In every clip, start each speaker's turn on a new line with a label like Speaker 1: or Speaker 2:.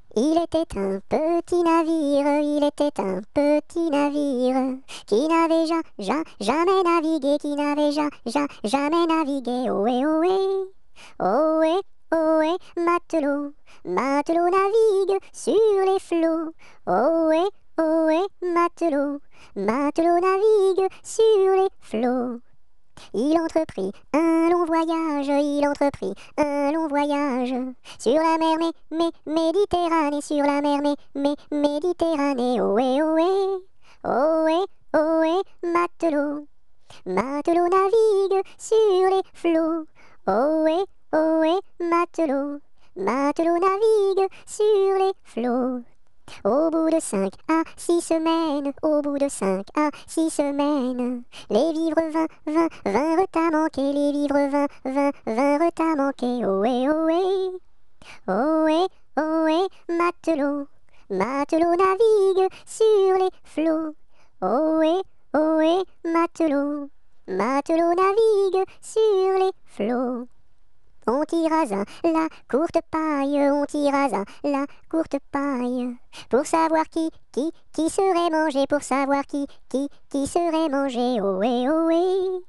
Speaker 1: Il était un petit navire, il était un petit navire qui n'avait jamais navigué, qui n'avait jamais navigué. Ohé, ohé, ohé, ohé, matelot, matelot navigue sur les flots. Ohé, ohé, matelot, matelot navigue sur les flots. Il entreprit un long voyage, il entreprit un long voyage sur la mer Méditerranée, sur la mer Méditerranée. Ohé, ohé, ohé, ohé, matelot, matelot navigue sur les flots. Ohé, ohé, matelot, matelot navigue sur les flots. Au bout de 5 à 6 semaines, au bout de 5 à 6 semaines, les vivres vinrent à manquer, les vivres vinrent à manquer. Ohé, ohé, ohé, ohé, matelot, matelot navigue sur les flots. Ohé, ohé, matelot, matelot navigue sur les flots. On tira la courte paille, on tira la courte paille, pour savoir qui serait mangé, pour savoir qui serait mangé. Ohé, ohé,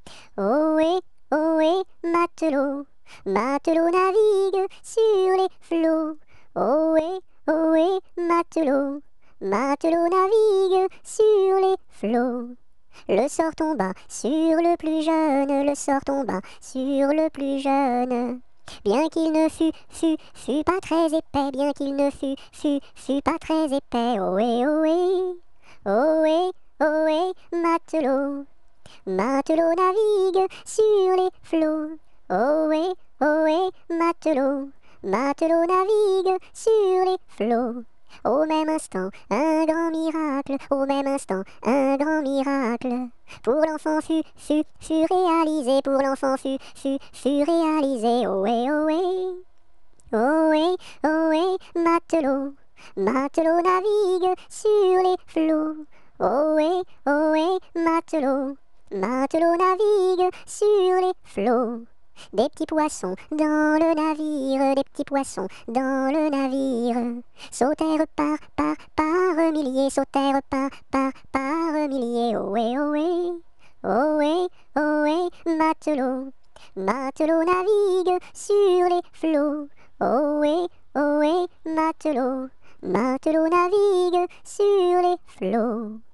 Speaker 1: ohé, ohé, matelot, matelot navigue sur les flots. Ohé, ohé, matelot, matelot navigue sur les flots. Le sort tomba sur le plus jeune, le sort tomba sur le plus jeune. Bien qu'il ne fût pas très épais, bien qu'il ne fût pas très épais. Ohé, ohé, ohé, ohé, matelot, matelot navigue sur les flots. Ohé, ohé, matelot, matelot navigue sur les flots. Au même instant, un grand miracle, au même instant, un grand miracle. Pour l'enfant fut réalisé, pour l'enfant fut réalisé. Ohé, ohé, ohé, ohé, matelot, matelot navigue sur les flots. Ohé, ohé, matelot, matelot navigue sur les flots. Des petits poissons dans le navire, des petits poissons dans le navire, sautèrent par milliers, sautèrent par milliers. Ohé, ohé, ohé, ohé, matelot, matelot navigue sur les flots. Ohé, ohé, matelot, matelot navigue sur les flots.